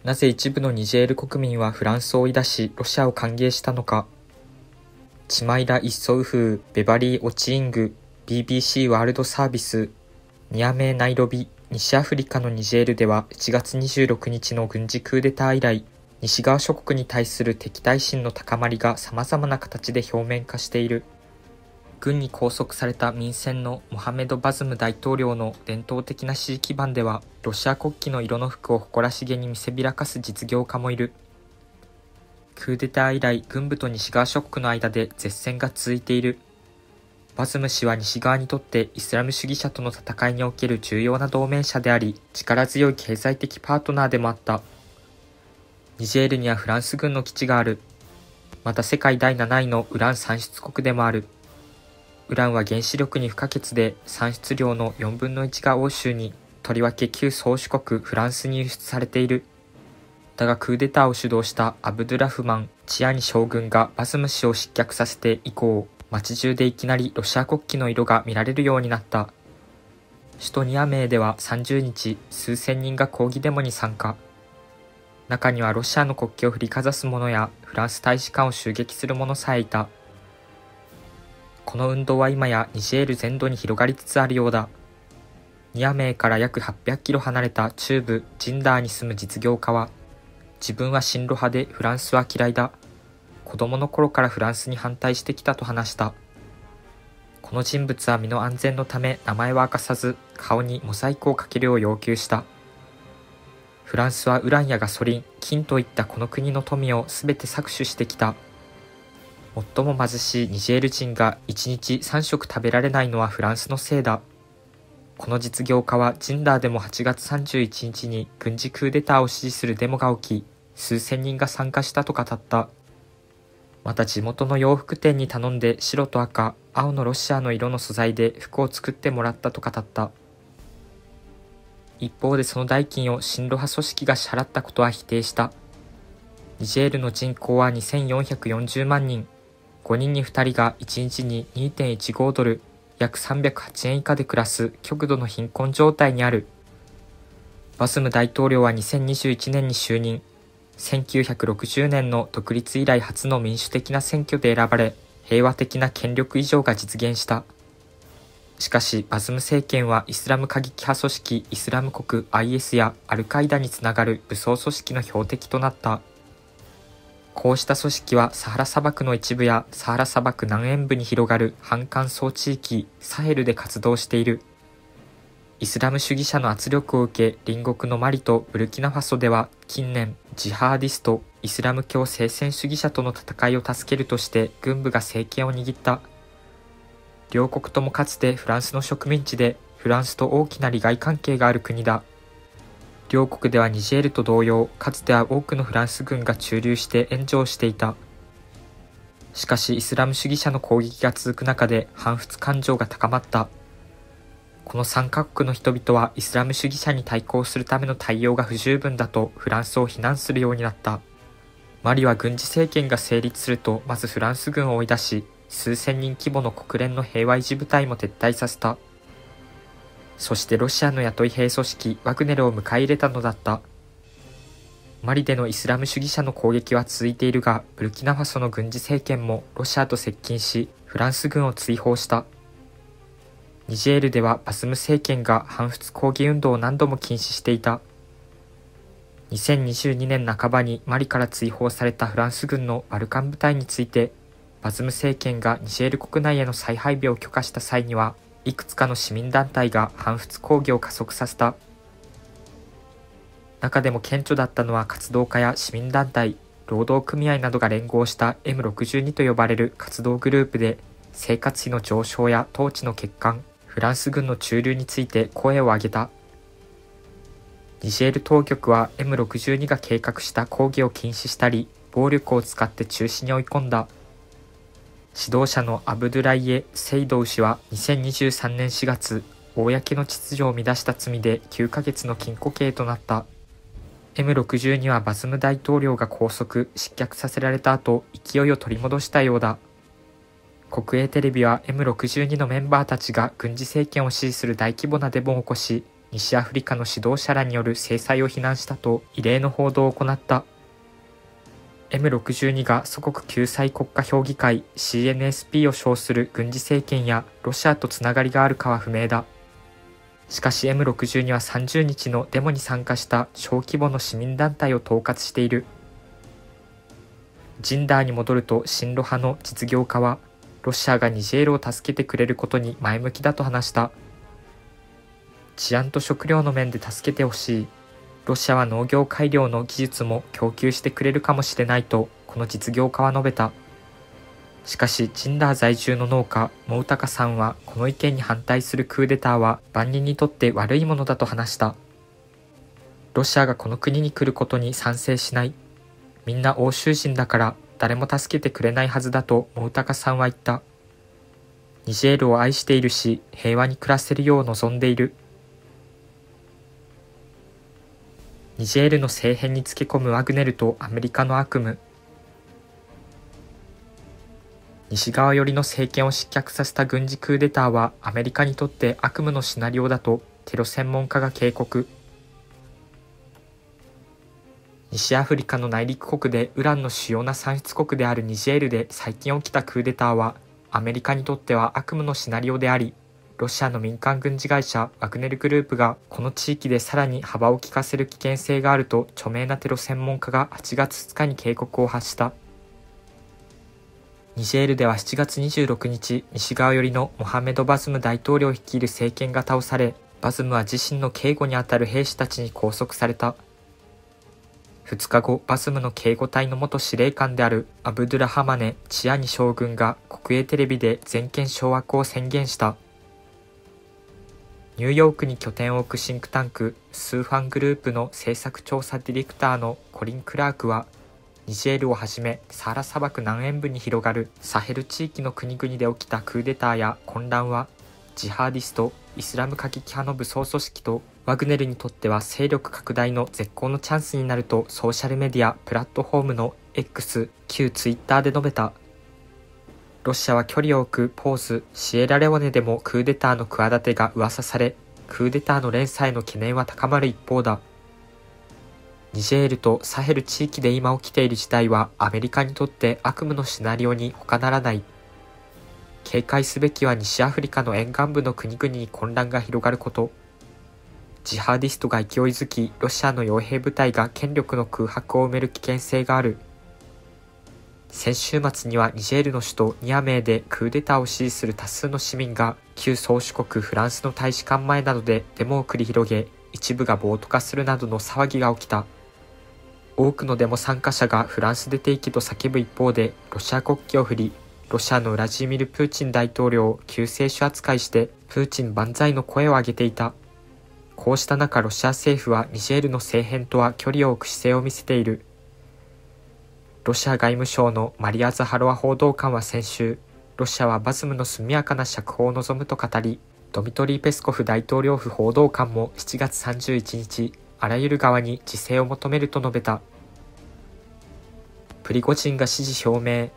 なぜ一部のニジェール国民はフランスを追い出し、ロシアを歓迎したのか。チマイラ・イッソウフー、ベバリー・オチーング、BBC ワールドサービス、ニアメー・ナイロビ、西アフリカのニジェールでは1月26日の軍事クーデター以来、西側諸国に対する敵対心の高まりが様々な形で表面化している。軍に拘束された民選のモハメド・バズム大統領の伝統的な支持基盤では、ロシア国旗の色の服を誇らしげに見せびらかす実業家もいる。クーデター以来、軍部と西側諸国の間で舌戦が続いている。バズム氏は西側にとってイスラム主義者との戦いにおける重要な同盟者であり、力強い経済的パートナーでもあった。ニジェールにはフランス軍の基地がある。また世界第7位のウラン産出国でもある。ウランは原子力に不可欠で、産出量の4分の1が欧州に、とりわけ旧宗主国フランスに輸出されている。だがクーデターを主導したアブドゥラフマン・チアニ将軍がバズム氏を失脚させて以降、街中でいきなりロシア国旗の色が見られるようになった。首都ニアメーでは30日、数千人が抗議デモに参加。中にはロシアの国旗を振りかざす者やフランス大使館を襲撃する者さえいた。この運動は今やニジェール全土に広がりつつあるようだ。ニアメーから約800キロ離れた中部ジンダーに住む実業家は、自分は親ロ派でフランスは嫌いだ。子供の頃からフランスに反対してきたと話した。この人物は身の安全のため名前は明かさず、顔にモザイクをかけるよう要求した。フランスはウランやガソリン、金といったこの国の富をすべて搾取してきた。最も貧しいニジェール人が1日3食食べられないのはフランスのせいだ。この実業家はジンダーでも8月31日に軍事クーデターを支持するデモが起き、数千人が参加したと語った。また地元の洋服店に頼んで白と赤、青のロシアの色の素材で服を作ってもらったと語った。一方でその代金を親ロ派組織が支払ったことは否定した。ニジェールの人口は2440万人。5人に2人が1日に 2.15 ドル、約308円以下で暮らす極度の貧困状態にある。バズム大統領は2021年に就任。1960年の独立以来初の民主的な選挙で選ばれ、平和的な権力移譲が実現した。しかし、バズム政権はイスラム過激派組織イスラム国 IS やアルカイダにつながる武装組織の標的となった。こうした組織はサハラ砂漠の一部やサハラ砂漠南縁部に広がる半乾燥地域サヘルで活動している。イスラム主義者の圧力を受け、隣国のマリとブルキナファソでは近年、ジハーディスト、イスラム教聖戦主義者との戦いを助けるとして軍部が政権を握った。両国ともかつてフランスの植民地で、フランスと大きな利害関係がある国だ。両国ではニジェールと同様、かつては多くのフランス軍が駐留して援助をしていた。しかしイスラム主義者の攻撃が続く中で反仏感情が高まった。この3カ国の人々はイスラム主義者に対抗するための対応が不十分だとフランスを非難するようになった。マリは軍事政権が成立するとまずフランス軍を追い出し、数千人規模の国連の平和維持部隊も撤退させた。そしてロシアの雇い兵組織ワグネルを迎え入れたのだった。マリでのイスラム主義者の攻撃は続いているが、ブルキナファソの軍事政権もロシアと接近し、フランス軍を追放した。ニジェールではバズム政権が反仏抗議運動を何度も禁止していた。2022年半ばにマリから追放されたフランス軍のバルカン部隊について、バズム政権がニジェール国内への再配備を許可した際には、いくつかの市民団体が反仏抗議を加速させた。中でも顕著だったのは活動家や市民団体、労働組合などが連合した M62 と呼ばれる活動グループで、生活費の上昇や統治の欠陥、フランス軍の駐留について声を上げた。ニジェール当局は M62 が計画した抗議を禁止したり、暴力を使って中止に追い込んだ。指導者のアブドゥライエ・セイドウ氏は2023年4月、公の秩序を乱した罪で9ヶ月の禁錮刑となった。M62 はバズム大統領が拘束・失脚させられた後、勢いを取り戻したようだ。国営テレビは M62 のメンバーたちが軍事政権を支持する大規模なデモを起こし、 西アフリカの指導者らによる制裁を非難したと異例の報道を行った。M62 が祖国救済国家評議会 CNSP を称する軍事政権やロシアとつながりがあるかは不明だ。しかし M62 は30日のデモに参加した小規模の市民団体を統括している。ジンダーに戻ると親ロ派の実業家は、ロシアがニジェールを助けてくれることに前向きだと話した。治安と食料の面で助けてほしい。ロシアは農業改良の技術も供給してくれるかもしれないと、この実業家は述べた。しかし、ジンダー在住の農家、モウタカさんは、この意見に反対するクーデターは万人にとって悪いものだと話した。ロシアがこの国に来ることに賛成しない。みんな欧州人だから誰も助けてくれないはずだとモウタカさんは言った。ニジェールを愛しているし、平和に暮らせるよう望んでいる。ニジェールの政変につけ込むワグネルとアメリカの悪夢。西側寄りの政権を失脚させた軍事クーデターはアメリカにとって悪夢のシナリオだとテロ専門家が警告。西アフリカの内陸国でウランの主要な産出国であるニジェールで最近起きたクーデターはアメリカにとっては悪夢のシナリオであり、ロシアの民間軍事会社ワグネルグループがこの地域でさらに幅を利かせる危険性があると著名なテロ専門家が8月2日に警告を発した。ニジェールでは7月26日、西側寄りのモハメド・バズム大統領率いる政権が倒され、バズムは自身の警護にあたる兵士たちに拘束された。2日後、バズムの警護隊の元司令官であるアブドゥラハマネ・チアニ将軍が国営テレビで全権掌握を宣言した。ニューヨークに拠点を置くシンクタンク、スーファングループの政策調査ディレクターのコリン・クラークは、ニジェールをはじめサハラ砂漠南縁部に広がるサヘル地域の国々で起きたクーデターや混乱は、ジハーディスト、イスラム過激派の武装組織とワグネルにとっては勢力拡大の絶好のチャンスになるとソーシャルメディアプラットフォームの X、旧ツイッターで述べた。ロシアは距離を置くポーズ、シエラレオネでもクーデターの企てが噂され、クーデターの連鎖への懸念は高まる一方だ。ニジェールとサヘル地域で今起きている事態はアメリカにとって悪夢のシナリオに他ならない。警戒すべきは西アフリカの沿岸部の国々に混乱が広がること。ジハーディストが勢いづき、ロシアの傭兵部隊が権力の空白を埋める危険性がある。先週末にはニジェールの首都ニアメーでクーデターを支持する多数の市民が旧宗主国フランスの大使館前などでデモを繰り広げ、一部が暴徒化するなどの騒ぎが起きた。多くのデモ参加者がフランス出て行きと叫ぶ一方で、ロシア国旗を振り、ロシアのウラジーミル・プーチン大統領を救世主扱いしてプーチン万歳の声を上げていた。こうした中、ロシア政府はニジェールの政変とは距離を置く姿勢を見せている。ロシア外務省のマリア・ザハロワ報道官は先週、ロシアはバズムの速やかな釈放を望むと語り、ドミトリー・ペスコフ大統領府報道官も7月31日、あらゆる側に自制を求めると述べた。プリゴジンが支持表明。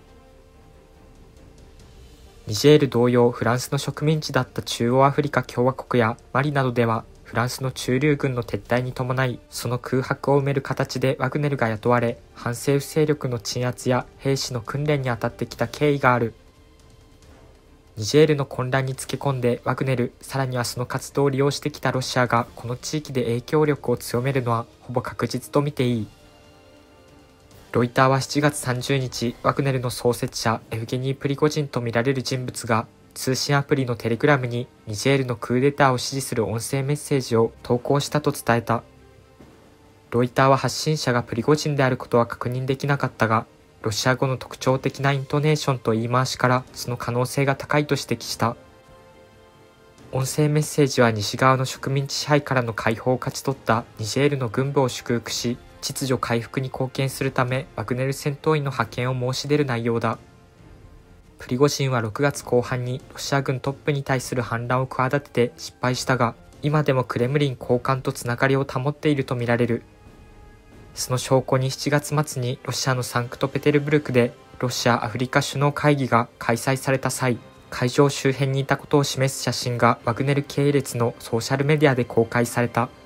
ニジェール同様、フランスの植民地だった中央アフリカ共和国やマリなどでは、フランスの駐留軍の撤退に伴い、その空白を埋める形でワグネルが雇われ、反政府勢力の鎮圧や兵士の訓練に当たってきた経緯がある。ニジェールの混乱につけ込んでワグネル、さらにはその活動を利用してきたロシアがこの地域で影響力を強めるのはほぼ確実と見ていい。ロイターは7月30日、ワグネルの創設者エフゲニー・プリゴジンとみられる人物が、通信アプリのテレグラムにニジェールのクーデターを支持する音声メッセージを投稿したと伝えた。ロイターは発信者がプリゴジンであることは確認できなかったが、ロシア語の特徴的なイントネーションと言い回しからその可能性が高いと指摘した。音声メッセージは西側の植民地支配からの解放を勝ち取ったニジェールの軍部を祝福し、秩序回復に貢献するためワグネル戦闘員の派遣を申し出る内容だ。プリゴジンは6月後半にロシア軍トップに対する反乱を企てて失敗したが、今でもクレムリン高官とつながりを保っているとみられる。その証拠に7月末にロシアのサンクトペテルブルクでロシア・アフリカ首脳会議が開催された際、 会場周辺にいたことを示す写真がワグネル系列のソーシャルメディアで公開された。